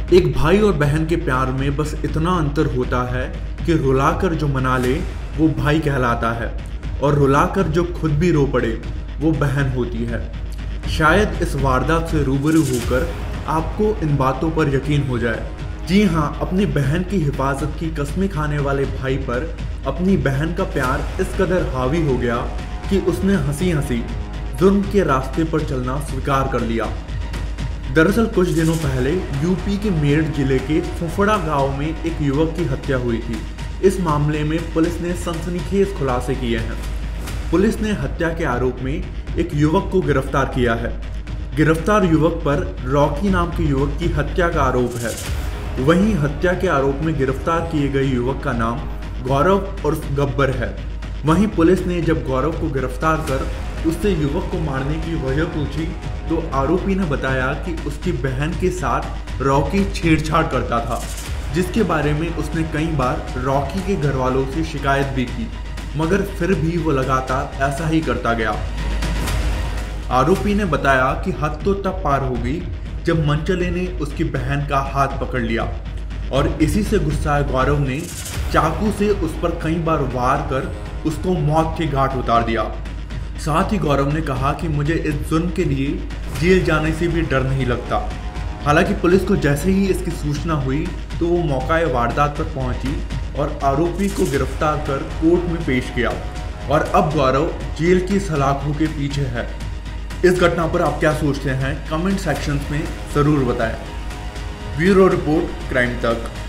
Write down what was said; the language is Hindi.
एक भाई और बहन के प्यार में बस इतना अंतर होता है कि रुलाकर जो मना ले वो भाई कहलाता है और रुलाकर जो खुद भी रो पड़े वो बहन होती है। शायद इस वारदात से रूबरू होकर आपको इन बातों पर यकीन हो जाए। जी हाँ, अपनी बहन की हिफाजत की कस्में खाने वाले भाई पर अपनी बहन का प्यार इस कदर हावी हो गया कि उसने हंसी हंसी जुर्म के रास्ते पर चलना स्वीकार कर लिया। दरअसल कुछ दिनों पहले यूपी के मेरठ जिले के फुफड़ा गांव में एक युवक की हत्या हुई थी। इस मामले में पुलिस ने सनसनीखेज खुलासे किए हैं। पुलिस ने हत्या के आरोप में एक युवक को गिरफ्तार किया है। गिरफ्तार युवक पर रॉकी नाम के युवक की हत्या का आरोप है। वहीं हत्या के आरोप में गिरफ्तार किए गए युवक का नाम गौरव और गब्बर है। वहीं पुलिस ने जब गौरव को गिरफ्तार कर उससे युवक को मारने की वजह पूछी तो आरोपी ने बताया कि उसकी बहन के साथ रॉकी छेड़छाड़ करता था, जिसके बारे में उसने कई बार रॉकी के घर वालों से शिकायत भी की, मगर फिर भी वो लगातार ऐसा ही करता गया। आरोपी ने बताया कि हद तो तब पार हो गई जब मनचले ने उसकी बहन का हाथ पकड़ लिया और इसी से गुस्साए गौरव ने चाकू से उस पर कई बार वार कर उसको मौत के घाट उतार दिया। साथ ही गौरव ने कहा कि मुझे इस जुर्म के लिए जेल जाने से भी डर नहीं लगता। हालांकि पुलिस को जैसे ही इसकी सूचना हुई तो वो मौका वारदात पर पहुंची और आरोपी को गिरफ्तार कर कोर्ट में पेश किया और अब गौरव जेल की सलाखों के पीछे है। इस घटना पर आप क्या सोचते हैं? कमेंट सेक्शन में ज़रूर बताएं। ब्यूरो रिपोर्ट, क्राइम तक।